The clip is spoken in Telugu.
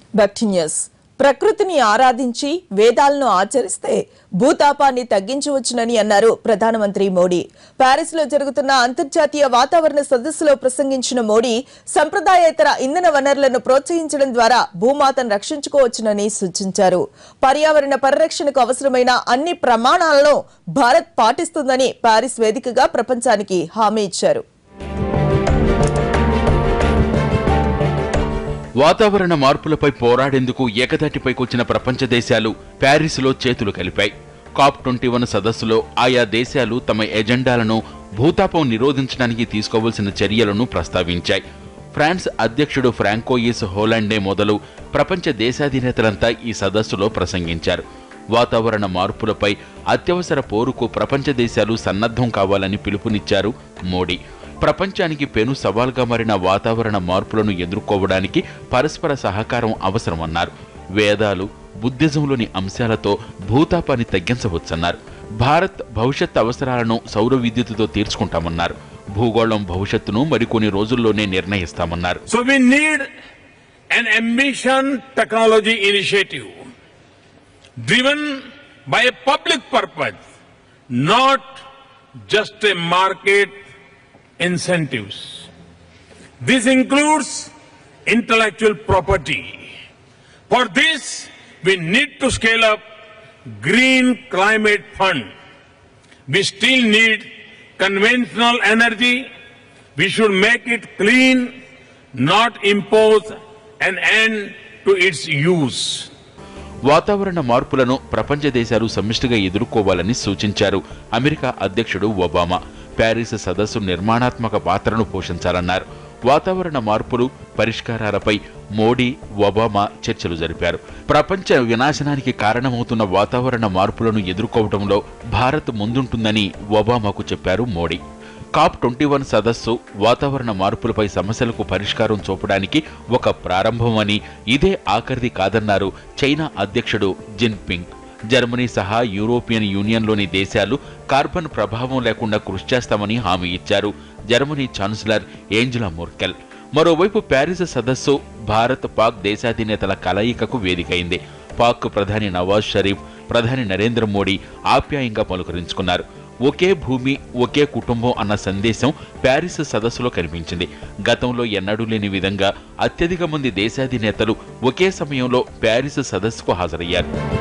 బ్యాక్టీనియస్ ప్రకృతిని ఆరాధించి వేదాలను ఆచరిస్తే భూతాపాన్ని తగ్గించవచ్చునని అన్నారు ప్రధానమంత్రి మోడీ. ప్యారిస్ లో జరుగుతున్న అంతర్జాతీయ వాతావరణ సదస్సులో ప్రసంగించిన మోడీ సంప్రదాయేతర ఇంధన వనరులను ప్రోత్సహించడం ద్వారా భూమాతను రక్షించుకోవచ్చునని సూచించారు. పర్యావరణ పరిరక్షణకు అవసరమైన అన్ని ప్రమాణాలను భారత్ పాటిస్తుందని ప్యారిస్ వేదికగా ప్రపంచానికి హామీ ఇచ్చారు. వాతావరణ మార్పులపై పోరాడేందుకు ఏకతాటిపైకొచ్చిన ప్రపంచ దేశాలు ప్యారిస్లో చేతులు కలిపాయి. COP21 సదస్సులో ఆయా దేశాలు తమ ఎజెండాలను భూతాపం నిరోధించడానికి తీసుకోవాల్సిన చర్యలను ప్రస్తావించాయి. ఫ్రాన్స్ అధ్యక్షుడు ఫ్రాంకోయిస్ హోలాండే మొదలు ప్రపంచ దేశాధినేతలంతా ఈ సదస్సులో ప్రసంగించారు. వాతావరణ మార్పులపై అత్యవసర పోరుకు ప్రపంచ దేశాలు సన్నద్ధం కావాలని పిలుపునిచ్చారు మోడీ. ప్రపంచానికి పెను సవాల్గా మారిన వాతావరణ మార్పులను ఎదుర్కోవడానికి పరస్పర సహకారం అవసరమన్నారు. వేదాలు, బుద్ధిజంలోని అంశాలతో భూతాపాన్ని తగ్గించవచ్చన్నారు. భారత్ భవిష్యత్ అవసరాలను సౌర విద్యుత్తుతో తీర్చుకుంటామన్నారు. భూగోళం భవిష్యత్తును మరికొన్ని రోజుల్లోనే నిర్ణయిస్తామన్నారు. So we need an ambition technology initiative driven by a public purpose, not just a market incentives. This includes intellectual property. For this, we need to scale up Green Climate Fund. We still need conventional energy. We should make it clean, not impose an end to its use. వాతావరణ మార్పులను ప్రపంచ దేశాలు సమిష్టిగా ఎదుర్కోవాలని సూచించారు అమెరికా అధ్యక్షుడు ఒబామా. ప్యారిస్ సదస్సు నిర్మాణాత్మక పాత్రను పోషించాలన్నారు. వాతావరణ మార్పులు పరిష్కారాలపై మోడీ, ఒబామా చర్చలు జరిపారు. ప్రపంచ వినాశనానికి కారణమవుతున్న వాతావరణ మార్పులను ఎదుర్కోవడంలో భారత్ ముందుంటుందని ఒబామాకు చెప్పారు మోడీ. COP21 సదస్సు వాతావరణ మార్పులపై సమస్యలకు పరిష్కారం చూపడానికి ఒక ప్రారంభమని, ఇదే ఆఖరిది కాదన్నారు చైనా అధ్యక్షుడు జిన్పింగ్. జర్మనీ సహా యూరోపియన్ యూనియన్లోని దేశాలు కార్బన్ ప్రభావం లేకుండా కృషి చేస్తామని హామీ ఇచ్చారు జర్మనీ ఛాన్సలర్ ఏంజెలా మెర్కెల్. మరోవైపు ప్యారిస్ సదస్సు భారత్, పాక్ దేశాధినేతల కలయికకు వేదికైంది. పాక్ ప్రధాని నవాజ్ షరీఫ్, ప్రధాని నరేంద్ర మోడీ ఆప్యాయంగా పలుకరించుకున్నారు. ఒకే భూమి, ఒకే కుటుంబం అన్న సందేశం ప్యారిస్ సదస్సులో కనిపించింది. గతంలో ఎన్నడూ లేని విధంగా అత్యధిక మంది దేశాధినేతలు ఒకే సమయంలో ప్యారిస్ సదస్సుకు హాజరయ్యారు.